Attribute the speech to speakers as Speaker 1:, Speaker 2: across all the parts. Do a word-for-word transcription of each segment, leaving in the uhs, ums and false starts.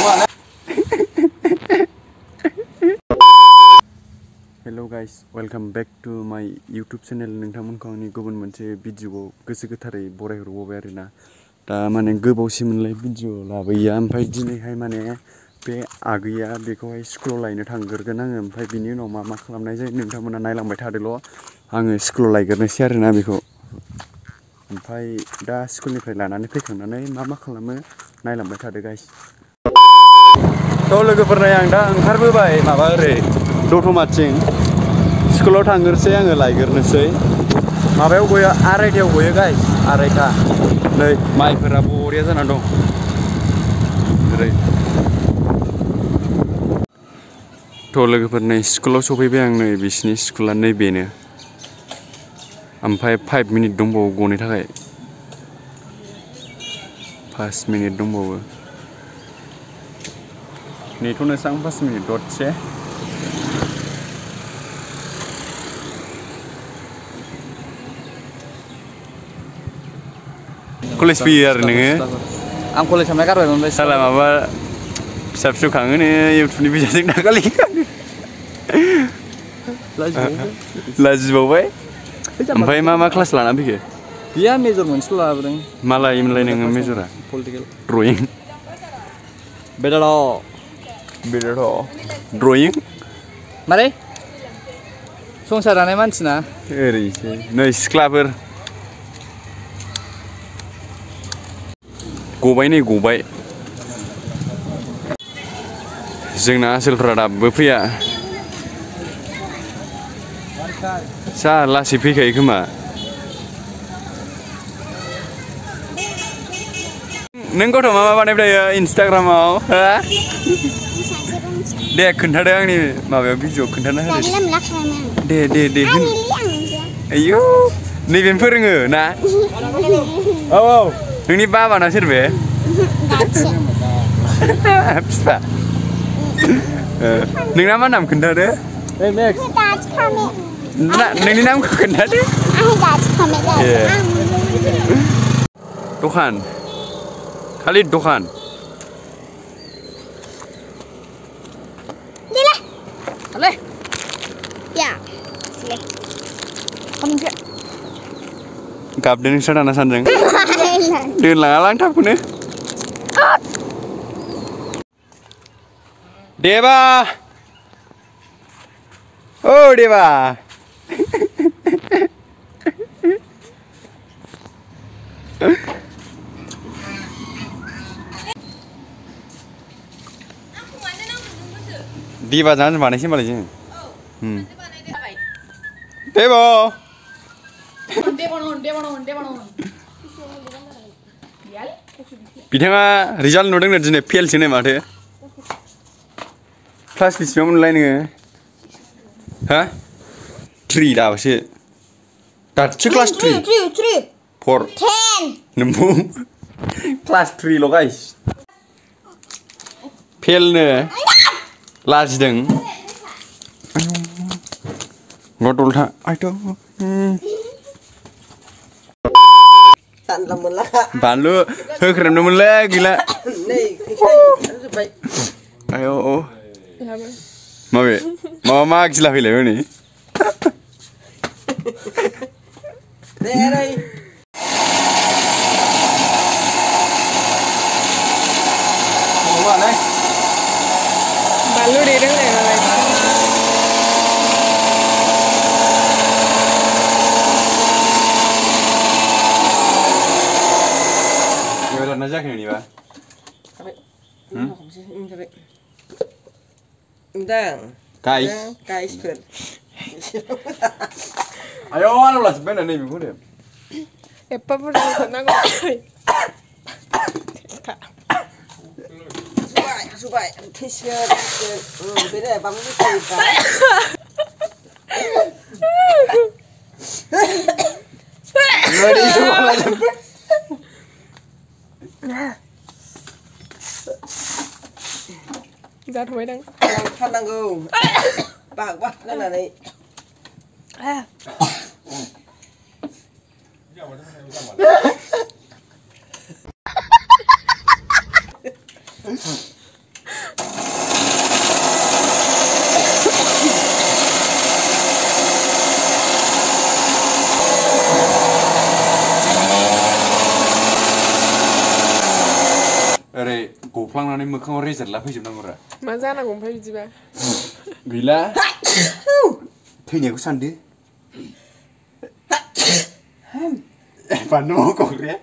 Speaker 1: Hello guys, welcome back to my YouTube channel. नोंथांमोनखौ आंनि गुबुन मोनसे भिडिअ'आव गोसो गोथारै बरायहरबावबाय आरोना। दा माने गोबावसिमलाय भिडिअ' लाबोया ओमफ्राय दिनैहाय माने बे आगैया बेखौहाय स्कुलाव लायनो थांग्रोगोन आङो ओमफ्राय बिनि उनाव मा मा खालामनाय जायो नोंथांमोना नायलांबाय थादोल'। आङो स्कुलाव लायग्रोनोसै आरोना बेखौ। ओमफ्राय दा स्कुलनिफ्राय लानानै फैखांनानै मा मा खालामो नायलांबाय थादो गाइस। थ' लोगोफोरनाय आं दा ओंखारबोबाय माबा ओरै दतमाथिं स्कुलाव थांग्रोसै आङो लायग्रोनोसै माबायाव गयो आरायथायाव गयो गाइस आरायथा नै माइफोरा बरिया जाना दं ओरै थ' लोगोफोरनि स्कुलाव सफैबाय आं नै बिसिनि स्कुला नै बेनो ओमफ्राय फाइभ मिनिट दंबावो गनो थाखाय पास मिनिट दंबावो नेथ'नोसै आं पास मिनिट दसे कलेज फैयो आरो नोङो
Speaker 2: आं कलेज थांनाय गारबायमोन
Speaker 1: साला माबा फिसा फिसौ खाङोनो इउटुबनि फैसाजों दाखालि लाजिबावबाय ओमफ्राय मा मा क्लास लाना फैखो
Speaker 2: गैया मेजर मोनसेल' लाबोदों
Speaker 1: मा लायोमोनलाय नोङो मेजरा
Speaker 2: पलिटिकेल
Speaker 1: ड्रयिं
Speaker 2: बेदाल'
Speaker 1: बेदाथ' ड्रयिं
Speaker 2: मारै संसार जानाय मानसिना
Speaker 1: ओरैसो नै सिख्लाफोर गबाय नै गबाय जोंना आसोलफ्रा दाबो फैया सा लासै फैखायो खोमा नों गथ' मा मा बानायबायो इन्सटाग्रामाव हो दे खोन्थादो आंनि माबायाव भिडिअ खोन्थाना होदो दे दे दे होन आयौ नैबेनो फोरोङो ना औ औ नोंनि बाबाना सोर बे फिफा नोंना मा नाम खोन्थादो नोंनि नामखौ खोन्थादो दखान खालि दखान गाबदों नोंस्रा दाना सानदों दोनलाङा लां थाबखौनो देबा औ देबा देबा जानो बानायसै होनबालाय जों देबा बिथाङा रिजाल्ट नुदोंनो दिनै फेलसोनो माथो क्लास बेसेबां मोनलाय नोङो हा थ्रि दाबोसो दासो क्लास थ्रि फर नोंबो क्लास थ्रिल' गाइस फेलनो लाजिदों गदलथा आयथ' बानलु होख्रेमदोंमोनलै गैला आयौ माबे माबा मा गिला फैलायबाय नै
Speaker 3: बानलु देदों नै मालाय
Speaker 1: ना जाखै नोंनिबा गाइस
Speaker 4: गाइसफोर
Speaker 1: आयौ आलौ लाजोब्बाय ना नैबेखौ दे
Speaker 3: एफा बुरजा होथारनांगौ
Speaker 4: सुबाय थैसिगोन थैसिगोन बे दे बानलु थैब्रा
Speaker 3: जाथ'बायदां
Speaker 4: फाननांगौ बाग बाग होनानै
Speaker 1: ओरै गफ्लांनानै मोखाङाव रेजाल्ट लाफैजोबनांगौ रा
Speaker 3: मा जानांगौ ओमफ्राय बिदिबा
Speaker 1: गैला थैनायखौ सानदो बानलु मावख'ग्राया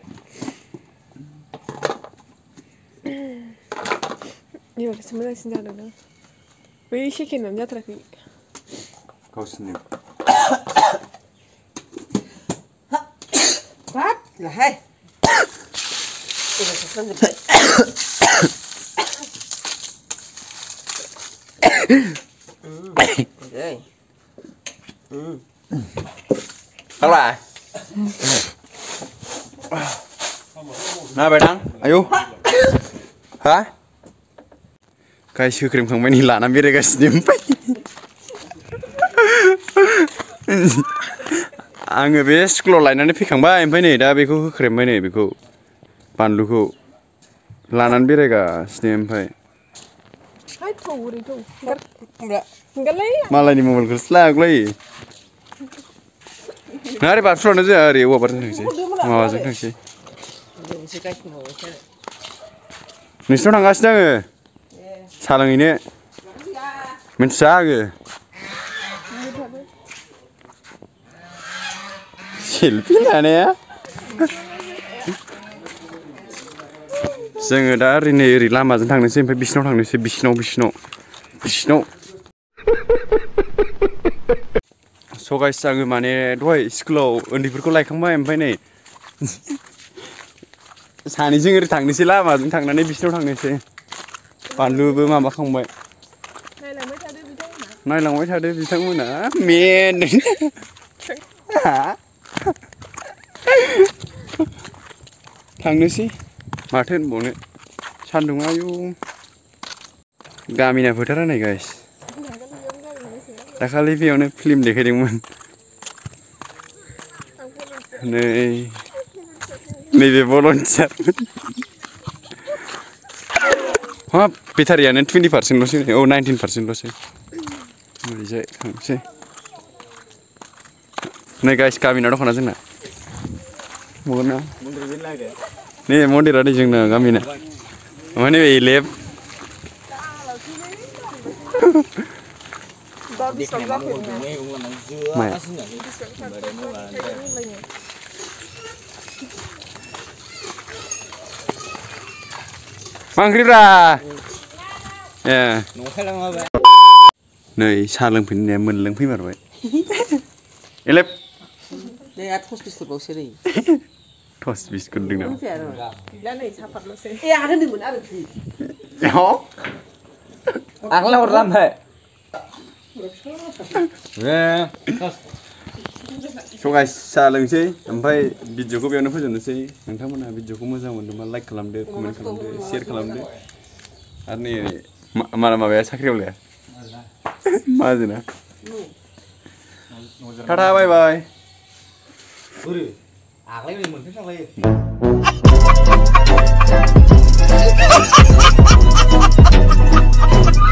Speaker 3: एबारसो मोजांसिन जादों ना बै सेकेन्डआनो जाथाराखै
Speaker 1: गावसिनि
Speaker 4: What? Là hay. Đây là sắp được vậy. Đây. Ừ.
Speaker 2: Các bạn. Nào bài đăng. Ayo. Hả?
Speaker 1: Cái sư krem không mấy ní lạ nằm biết cái gì vậy आङो बे स्कुलाव लायनानै फैखांबाय ओमफ्राय नै दा बेखौ होख्रेमबाय नै बेखौ बानलुखौ लानानै बेरायगासिनो ओमफ्राय मालायनि मबाइलखौसो लायागौलायो ना ओरै बाथुलानो जाया ओरै औवा बारजों थांसै माबाजों थांसै नोंसिनाव थांगासिनो आङो साहा लोंहैनो मिन्थिया आङो सेल्फि लानाया जोङो दा ओरैनो ओरै लामाजों थांनोसै ओमफ्राय बिसिनाव थांनोसै बिसिनाव बिसिनाव बिसिनाव स' गाइस आङो माने दहाय स्कुलाव उन्दैफोरखौ लायखांबाय ओमफ्राय नै सानैजों ओरै थांनोसै लामाजों थांनानै बिसिनाव थांनोसै बानलुबो माबाखांबाय नायलांबाय थादो बिथांमोना मेन थांनोसै माथो होनबावनो सान्दुङा आयौ गामिना फोथारा नै गाइस दाखालि बेयावनो फिल्म देखायदोंमोन नै नैबे भलन्टियार हाब बेटारियानो टुवेन्टि पार्सेन्टल'सै औ नाइनटिन पार्सेन्टल'सै ओरैजाय थांसै नै गाइस गामिना दखाना जोंना मगना नै मन्दिरा नै जोंना गामिना ओमफ्राय नैबे लेब माया मा ओंख्रिब्रा ए नै साहा लोंफैनाया मोनलोंफैमारबाय एलेब
Speaker 4: Đây là toast biscuit bao nhiêu đây?
Speaker 1: Toast biscuit đừng nào.
Speaker 3: Lá này sao Phật nó sẽ.
Speaker 4: Ê, ăn đừng muốn ăn được gì.
Speaker 1: Hả?
Speaker 2: Ăn là một lần thôi. Yeah.
Speaker 1: So guys, साहा लोंसै ओमफ्राय भिडिअखौ बेयावनो फोजोबनोसै नोंथांमोना भिडिअखौ मोजां मोनदोंबा लाइक खालामदो कमेन्ट खालामदो शेयार खालामदो आरो नै माला माबाया साख्रियाव लाया माजेना टाटा बाय बाय
Speaker 2: Uri, आगलाय नै मोनफैखांलायो